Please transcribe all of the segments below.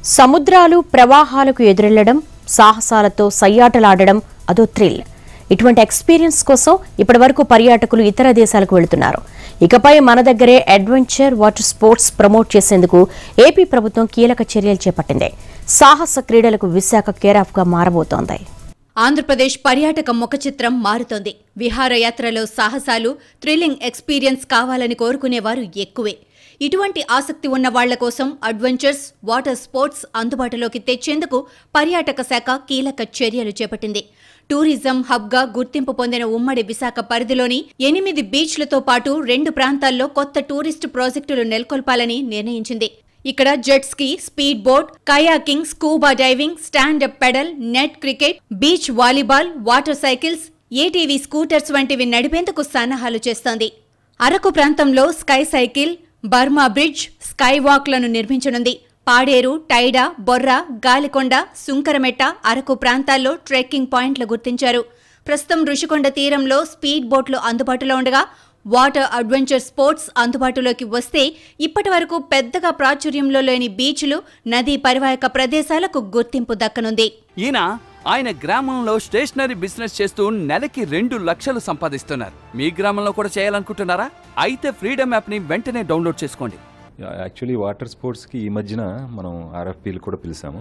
సముద్రాలు ప్రవాహాలకు ఎదురెళ్లడం సాహసాలతో సయ్యాటలాడడం అదో థ్రిల్. ఇటువంటి ఎక్స్‌పీరియన్స్ కోసం ఇప్పటివరకు పర్యాటకులు ఇతర దేశాలకు వెళ్తున్నారు. ఇకపై మన దగ్గరే అడ్వెంచర్ వాటర్ స్పోర్ట్స్ ప్రమోట్ చేసేందుకు ఏపీ ప్రభుత్వం కీలక చర్యలు చేపట్టింది. సాహస క్రీడలకు విశాఖ కేరాఫ్గా మారబోతోంది. ఆంధ్రప్రదేశ్ పర్యాటక ముఖచిత్రం మారుతోంది. విహారయాత్రలో సాహసాలు, థ్రిల్లింగ్ ఎక్స్‌పీరియన్స్ కావాలని కోరుకునేవారు ఎక్కువే. ఇటువంటి ఆసక్తి ఉన్న వాళ్ల కోసం అడ్వెంచర్స్, వాటర్ స్పోర్ట్స్ అందుబాటులోకి తెచ్చేందుకు పర్యాటక శాఖ కీలక చర్యలు చేపట్టింది. టూరిజం హబ్గా గుర్తింపు పొందిన ఉమ్మడి విశాఖ పరిధిలోని 8 బీచ్లతో పాటు 2 ప్రాంతాల్లో కొత్త టూరిస్టు ప్రాజెక్టులు నెలకొల్పాలని నిర్ణయించింది. ఇక్కడ jet ski, speed boat, kayaking, scuba diving, stand up paddle, net cricket, beach volleyball, water cycles, ATV scooters వంటివి నడిపేందుకు సన్నాహాలు చేస్తోంది. అరకు ప్రాంతంలో sky cycle, Burma bridge, sky వాక్లను నిర్మించనుంది. పాడేరు, టైడా, బొర్ర, గాలికొండ, సుంకరమెట్ట, అరకు ప్రాంతాల్లో ట్రెక్కింగ్ పాయింట్లు గుర్తించారు. ప్రస్తుతం రుషికొండ తీరంలో స్పీడ్ బోట్లు అందుబాటులో ఉండగా వాటర్ అడ్వెంచర్ స్పోర్ట్స్ అందుబాటులోకి వస్తే ఇప్పటి వరకు పెద్దగా ప్రాచుర్యంలో లేని బీచ్లు, నదీ పరివాహక ప్రదేశాలకు గుర్తింపు దక్కనుంది. ఆయన గ్రామంలో స్టేషనరీ బిజినెస్ చేస్తూ నెలకి 2 లక్షలు సంపాదిస్తున్నారు. మీ గ్రామంలో కూడా చేయాలనుకుంటున్నారా? అయితే ఫ్రీడమ్ యాప్ని వెంటనే డౌన్లోడ్ చేసుకోండి. యాక్చువల్లీ వాటర్ స్పోర్ట్స్కి ఈ మధ్యన మనం ఆర్ఎఫ్పీలు కూడా పిలిచాము.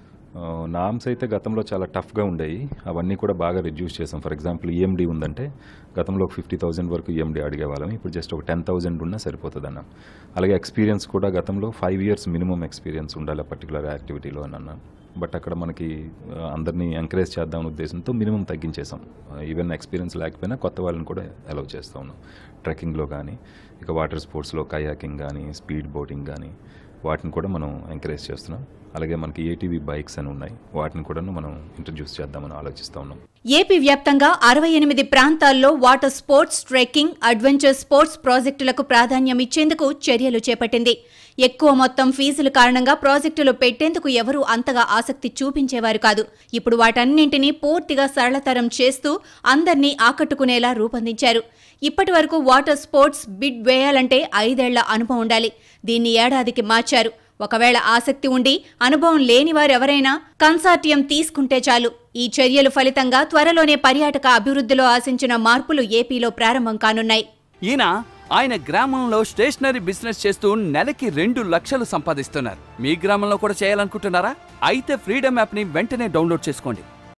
నామ్స్ అయితే గతంలో చాలా టఫ్గా ఉండేవి, అవన్నీ కూడా బాగా రిడ్యూస్ చేసాం. ఫర్ ఎగ్జాంపుల్ ఈఎండి ఉందంటే గతంలో 50,000 వరకు ఈఎండి అడిగేవాళ్ళం, ఇప్పుడు జస్ట్ ఒక 10,000 ఉన్నా సరిపోతుంది అన్నాం. అలాగే ఎక్స్పీరియన్స్ కూడా గతంలో 5 years మినిమం ఎక్స్పీరియన్స్ ఉండాలి పర్టికులర్ యాక్టివిటీలో అని అన్నాం. బట్ అక్కడ మనకి అందరినీ ఎంకరేజ్ చేద్దామనే ఉద్దేశంతో మినిమం తగ్గించేసాం. ఈవెన్ ఎక్స్పీరియన్స్ లేకపోయినా కొత్త వాళ్ళని కూడా అలౌ చేస్తూ ఉన్నాం. ట్రెక్కింగ్లో కానీ, ఇక వాటర్ స్పోర్ట్స్లో కయాకింగ్ కానీ, స్పీడ్ బోటింగ్ కానీ, వాటిని కూడా మనం ఎంకరేజ్ చేస్తున్నాం. అలాగే మనకి ఏటీవీ బైక్స్ అని ఉన్నాయి, వాటిని కూడా మనం ఇంట్రడ్యూస్ చేద్దామని ఆలోచిస్తూ ఉన్నాం. ఏపీ వ్యాప్తంగా 68 ప్రాంతాల్లో water sports, trekking, adventure sports ప్రాజెక్టులకు ప్రాధాన్యం ఇచ్చేందుకు చర్యలు చేపట్టింది. ఎక్కువ మొత్తం ఫీజుల కారణంగా ప్రాజెక్టులు పెట్టేందుకు ఎవరూ అంతగా ఆసక్తి చూపించేవారు కాదు. ఇప్పుడు వాటన్నింటినీ పూర్తిగా సరళతరం చేస్తూ అందర్నీ ఆకట్టుకునేలా రూపొందించారు. ఇప్పటి వరకు వాటర్ స్పోర్ట్స్ బిడ్ వేయాలంటే 5 ఏళ్ల అనుభవం ఉండాలి. దీన్ని ఏడాదికి మార్చారు. ఒకవేళ ఆసక్తి ఉండి అనుభవం లేని వారెవరైనా కన్సార్టియం తీసుకుంటే చాలు. ఈ చర్యల ఫలితంగా త్వరలోనే పర్యాటక అభివృద్ధిలో ఆశించిన మార్పులు ఏపీలో ప్రారంభం కానున్నాయి. ఆయన గ్రామంలో స్టేషనరీ బిజినెస్ చేస్తూ నెలకి 2 లక్షలు సంపాదిస్తున్నారు. మీ గ్రామంలో కూడా చేయాలనుకుంటున్నారా? అయితే ఫ్రీడమ్ యాప్ని వెంటనే డౌన్లోడ్ చేసుకోండి.